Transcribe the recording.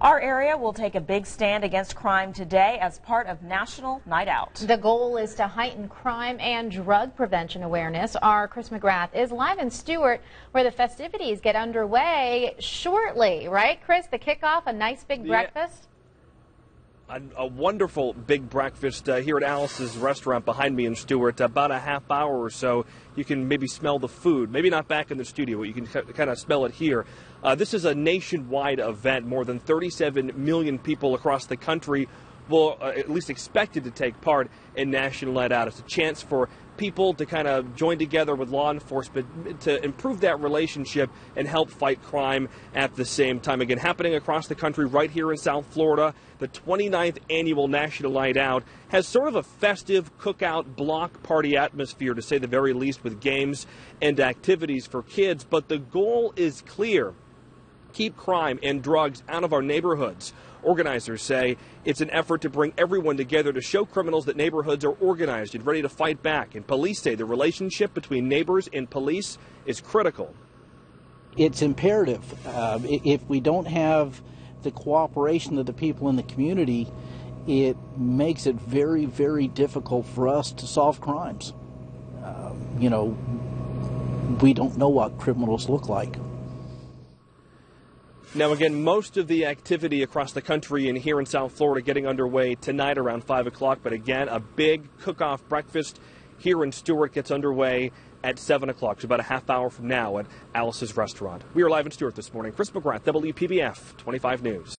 Our area will take a big stand against crime today as part of National Night Out. The goal is to heighten crime and drug prevention awareness. Our Chris McGrath is live in Stuart, where the festivities get underway shortly. Right, Chris? The kickoff, a nice big breakfast? A wonderful big breakfast here at Alice's restaurant behind me in Stuart. About a half hour or so, you can maybe smell the food. Maybe not back in the studio, but you can kind of smell it here. This is a nationwide event. More than 37 million people across the country will at least expected to take part in National Night Out. It's a chance for people to kind of join together with law enforcement to improve that relationship and help fight crime at the same time. Again, happening across the country right here in South Florida. The 29th annual National Night Out has sort of a festive cookout block party atmosphere, to say the very least, with games and activities for kids. But the goal is clear: keep crime and drugs out of our neighborhoods. Organizers say it's an effort to bring everyone together to show criminals that neighborhoods are organized and ready to fight back. And police say the relationship between neighbors and police is critical. It's imperative. If we don't have the cooperation of the people in the community, it makes it very, very difficult for us to solve crimes. We don't know what criminals look like. Now, again, most of the activity across the country and here in South Florida getting underway tonight around 5 o'clock. But again, a big cook-off breakfast here in Stuart gets underway at 7 o'clock, so about a half hour from now at Alice's restaurant. We are live in Stuart this morning. Chris McGrath, WPBF 25 News.